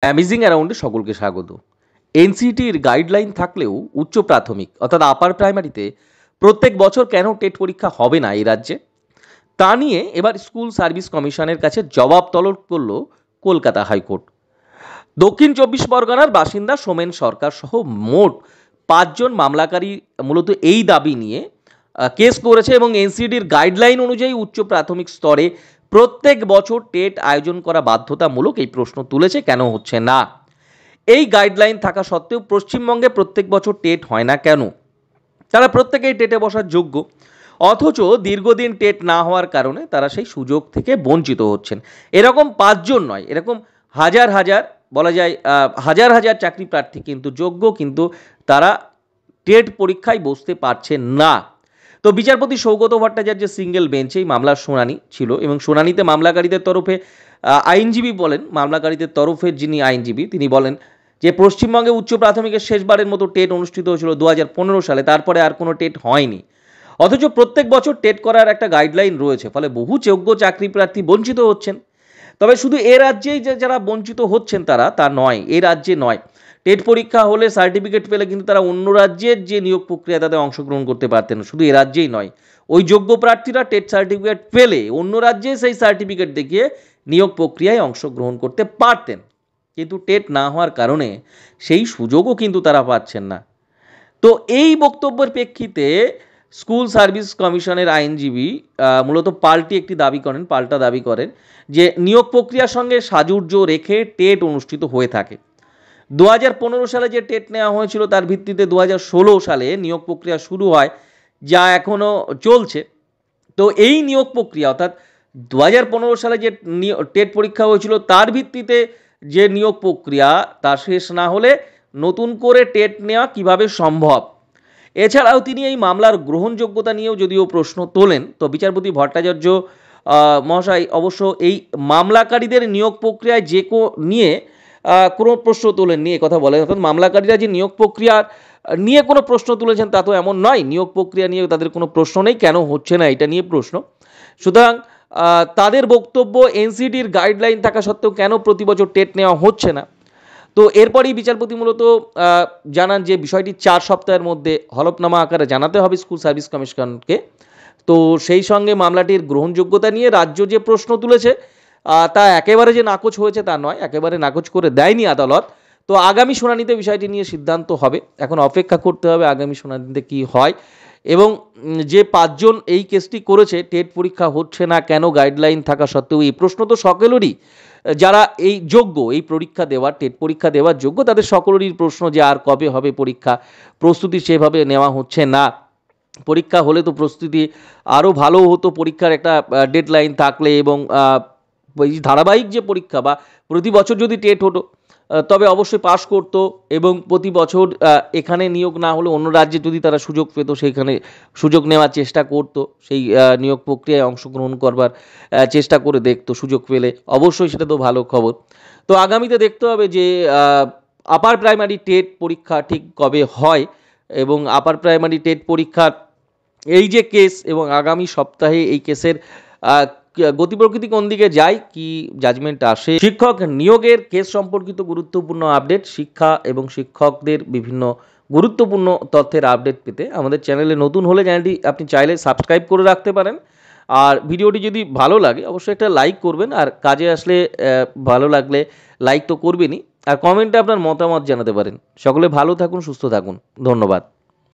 Amazing অ্যারাউন্ডে সকলকে স্বাগত। এনসিটির guideline থাকলেও উচ্চ প্রাথমিক অর্থাৎ আপার প্রাইমারিতে প্রত্যেক বছর কেন টেট পরীক্ষা হবে না এই রাজ্যে, তা নিয়ে এবার স্কুল সার্ভিস কমিশনের কাছে জবাব তলব করল কলকাতা হাইকোর্ট। দক্ষিণ চব্বিশ পরগনার বাসিন্দা সোমেন সরকার সহ মোট 5 জন মামলাকারী মূলত এই দাবি নিয়ে কেস করেছে এবং এনসিটির গাইডলাইন অনুযায়ী উচ্চ প্রাথমিক স্তরে প্রত্যেক বছর টেট আয়োজন করা বাধ্যতামূলক এই প্রশ্ন তুলেছে কেন হচ্ছে না। এই গাইডলাইন থাকা সত্ত্বেও পশ্চিমবঙ্গে প্রত্যেক বছর টেট হয় না কেন? তারা প্রত্যেকেই টেটে বসার যোগ্য, অথচ দীর্ঘদিন টেট না হওয়ার কারণে তারা সেই সুযোগ থেকে বঞ্চিত হচ্ছেন। এরকম 5 জন নয়, এরকম হাজার হাজার, বলা যায় হাজার হাজার চাকরি প্রার্থী কিন্তু যোগ্য, কিন্তু তারা টেট পরীক্ষায় বসতে পারছেন না। তো বিচারপতি সৌগত ভট্টাচার্যের সিঙ্গেল বেঞ্চেই মামলার শুনানি ছিল এবং শুনানিতে মামলাকারীদের তরফে আইনজীবী বলেন, মামলাকারীদের তরফের যিনি আইনজীবী তিনি বলেন যে পশ্চিমবঙ্গে উচ্চ প্রাথমিকের শেষবারের মতো টেট অনুষ্ঠিত হয়েছিল 2015 সালে, তারপরে আর কোনো টেট হয়নি। অথচ প্রত্যেক বছর টেট করার একটা গাইডলাইন রয়েছে, ফলে বহু যোগ্য চাকরি প্রার্থী বঞ্চিত হচ্ছেন। তবে শুধু এ রাজ্যেই যে যারা বঞ্চিত হচ্ছেন তারা, তা নয়, এ রাজ্যে নয়। টেট পরীক্ষা হলে সার্টিফিকেট পেলে কিন্তু তারা অন্য রাজ্যের যে নিয়োগ প্রক্রিয়া তাতে অংশগ্রহণ করতে পারতেন, শুধু এ রাজ্যেই নয়। ওই যোগ্য প্রার্থীরা টেট সার্টিফিকেট পেলে অন্য রাজ্যে সেই সার্টিফিকেট দেখিয়ে নিয়োগ প্রক্রিয়ায় অংশগ্রহণ করতে পারতেন, কিন্তু টেট না হওয়ার কারণে সেই সুযোগও কিন্তু তারা পাচ্ছেন না। তো এই বক্তব্যের প্রেক্ষিতে স্কুল সার্ভিস কমিশনের আইনজীবী মূলত পাল্টা দাবি করেন যে নিয়োগ প্রক্রিয়ার সঙ্গে সাজুর্য রেখে টেট অনুষ্ঠিত হয়ে থাকে। 2015 সালে যে টেট নেওয়া হয়েছিল তার ভিত্তিতে 2016 সালে নিয়োগ প্রক্রিয়া শুরু হয়, যা এখনও চলছে। তো এই নিয়োগ প্রক্রিয়া অর্থাৎ 2015 সালে যে টেট পরীক্ষা হয়েছিল তার ভিত্তিতে যে নিয়োগ প্রক্রিয়া তা শেষ না হলে নতুন করে টেট নেওয়া কিভাবে সম্ভব? এছাড়াও তিনি এই মামলার গ্রহণযোগ্যতা নিয়েও যদিও প্রশ্ন তোলেন, তো বিচারপতি ভট্টাচার্য মহাশয় অবশ্য এই মামলাকারীদের নিয়োগ প্রক্রিয়ায় নিয়ে কোনো প্রশ্ন তোলেননি, কথা বলেন। অর্থাৎ মামলাকারীরা যে নিয়োগ প্রক্রিয়া নিয়ে কোনো প্রশ্ন তুলেছেন তা তো এমন নয়, নিয়োগ প্রক্রিয়া নিয়ে তাদের কোনো প্রশ্ন নেই, কেন হচ্ছে না এটা নিয়ে প্রশ্ন। সুতরাং তাদের বক্তব্য এনসিটির গাইডলাইন থাকা সত্ত্বেও কেন প্রতি বছর টেট নেওয়া হচ্ছে না। তো এরপরই বিচারপতি মূলত জানান যে বিষয়টি 4 সপ্তাহের মধ্যে হলফনামা আকারে জানাতে হবে স্কুল সার্ভিস কমিশনকে। তো সেই সঙ্গে মামলাটির গ্রহণযোগ্যতা নিয়ে রাজ্য যে প্রশ্ন তুলেছে তা একেবারে যে নাকচ হয়েছে তা নয়, একেবারে নাকচ করে দেয়নি আদালত। তো আগামী শুনানিতে বিষয়টি নিয়ে সিদ্ধান্ত হবে, এখন অপেক্ষা করতে হবে আগামী শুনানিতে কি হয়। এবং যে 5 জন এই কেসটি করেছে, টেট পরীক্ষা হচ্ছে না কেন গাইডলাইন থাকা সত্ত্বেও, এই প্রশ্ন তো সকলেরই, যারা এই যোগ্য এই পরীক্ষা দেওয়ার, টেট পরীক্ষা দেওয়ার যোগ্য, তাদের সকলেরই প্রশ্ন যে আর কবে হবে পরীক্ষা, প্রস্তুতি সেভাবে নেওয়া হচ্ছে না। পরীক্ষা হলে তো প্রস্তুতি আরও ভালো হতো, পরীক্ষার একটা ডেডলাইন থাকলে, এবং ধারাবাহিক যে পরীক্ষা বা প্রতি বছর যদি টেট হতো তবে অবশ্যই পাশ করতো, এবং প্রতি বছর এখানে নিয়োগ না হলে অন্য রাজ্যে যদি তারা সুযোগ পেত সেইখানে সুযোগ নেওয়ার চেষ্টা করতো, সেই নিয়োগ প্রক্রিয়ায় অংশগ্রহণ করবার চেষ্টা করে দেখতো, সুযোগ পেলে অবশ্যই সেটা তো ভালো খবর। তো আগামীতে দেখতে হবে যে আপার প্রাইমারি টেট পরীক্ষা ঠিক কবে হয়, এবং আপার প্রাইমারি টেট পরীক্ষার এই যে কেস, এবং আগামী সপ্তাহে এই কেসের গতি প্রকৃতি কোন দিকে যায়, কি জাজমেন্ট আসে। শিক্ষক নিয়োগের কেস সম্পর্কিত গুরুত্বপূর্ণ আপডেট, শিক্ষা এবং শিক্ষকদের বিভিন্ন গুরুত্বপূর্ণ তথ্যের আপডেট পেতে আমাদের চ্যানেলে নতুন হলে চ্যানেলটি আপনি চাইলে সাবস্ক্রাইব করে রাখতে পারেন। আর ভিডিওটি যদি ভালো লাগে অবশ্যই একটা লাইক করবেন, আর কাজে আসলে ভালো লাগলে লাইক তো করবেনই, আর কমেন্টে আপনার মতামত জানাতে পারেন। সকলে ভালো থাকুন, সুস্থ থাকুন, ধন্যবাদ।